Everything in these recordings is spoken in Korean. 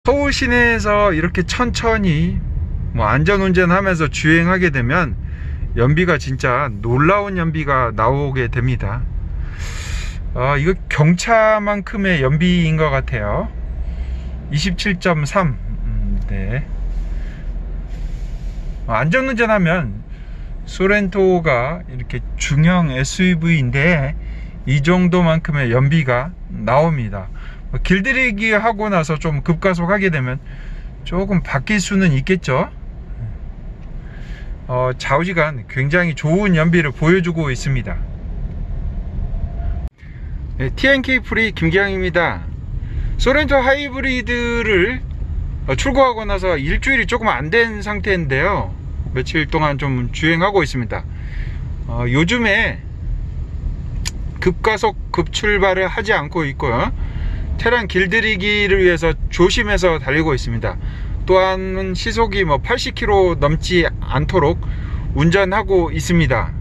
서울 시내에서 이렇게 천천히 안전운전하면서 주행하게 되면 연비가 진짜 놀라운 연비가 나오게 됩니다. 이거 경차만큼의 연비인 것 같아요. 27.3. 네. 안전운전하면 소렌토가 이렇게 중형 SUV인데 이 정도만큼의 연비가 나옵니다. 길들이기 하고 나서 좀 급가속하게 되면 조금 바뀔 수는 있겠죠. 좌우지간 굉장히 좋은 연비를 보여주고 있습니다. 네, TNK 프리 김기영입니다. 소렌토 하이브리드를 출고하고 나서 일주일이 조금 안 된 상태인데요, 며칠 동안 좀 주행하고 있습니다. 요즘에 급가속 급출발을 하지 않고 있고요, 차량 길들이기를 위해서 조심해서 달리고 있습니다. 또한 시속이 80km 넘지 않도록 운전하고 있습니다.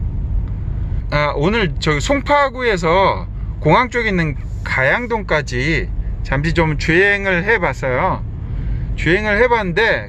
오늘 저기 송파구에서 공항 쪽에 있는 가양동까지 잠시 좀 주행을 해봤어요. 주행을 해봤는데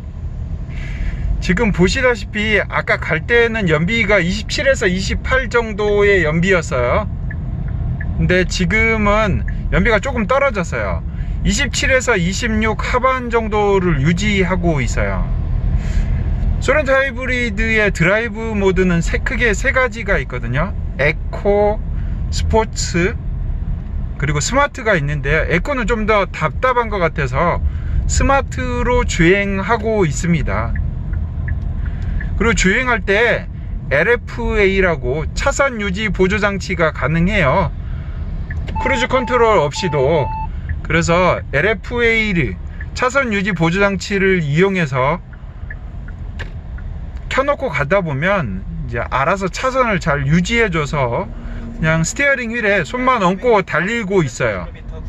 지금 보시다시피 아까 갈 때는 연비가 27에서 28 정도의 연비였어요. 근데 지금은 연비가 조금 떨어졌어요. 27에서 26 하반 정도를 유지하고 있어요. 소렌토 하이브리드의 드라이브 모드는 크게 세 가지가 있거든요. 에코, 스포츠, 그리고 스마트가 있는데, 에코는 좀 더 답답한 것 같아서 스마트로 주행하고 있습니다. 그리고 주행할 때 LFA라고 차선 유지 보조 장치가 가능해요. 크루즈 컨트롤 없이도. 그래서 LFA를, 차선 유지 보조 장치를 이용해서 켜놓고 가다 보면 이제 알아서 차선을 잘 유지해줘서 그냥 스티어링 휠에 손만 얹고 달리고 있어요.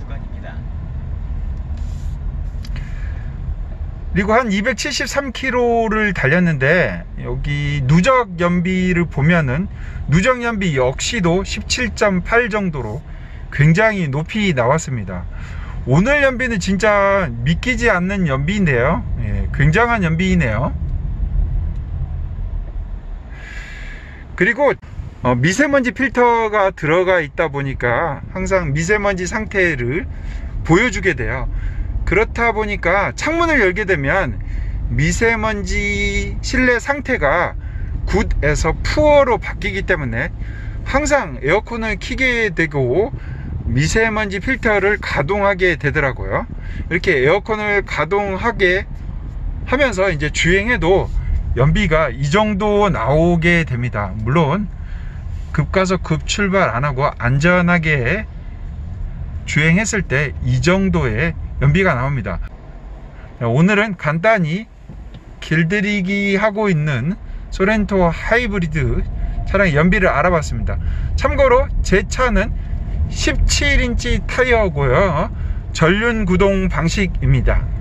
그리고 한 273km를 달렸는데, 여기 누적 연비를 보면은 누적 연비 역시도 17.8 정도로 굉장히 높이 나왔습니다. 오늘 연비는 진짜 믿기지 않는 연비인데요. 굉장한 연비이네요. 그리고 미세먼지 필터가 들어가 있다 보니까 항상 미세먼지 상태를 보여주게 돼요. 그렇다 보니까 창문을 열게 되면 미세먼지 실내 상태가 굿에서 푸어로 바뀌기 때문에 항상 에어컨을 켜게 되고 미세먼지 필터를 가동하게 되더라고요. 이렇게 에어컨을 가동하게 하면서 이제 주행해도 연비가 이 정도 나오게 됩니다. 물론 급가속 급출발 안 하고 안전하게 주행했을 때 이 정도의 연비가 나옵니다. 오늘은 간단히 길들이기 하고 있는 소렌토 하이브리드 차량의 연비를 알아봤습니다. 참고로 제 차는 17인치 타이어고요, 전륜 구동 방식입니다.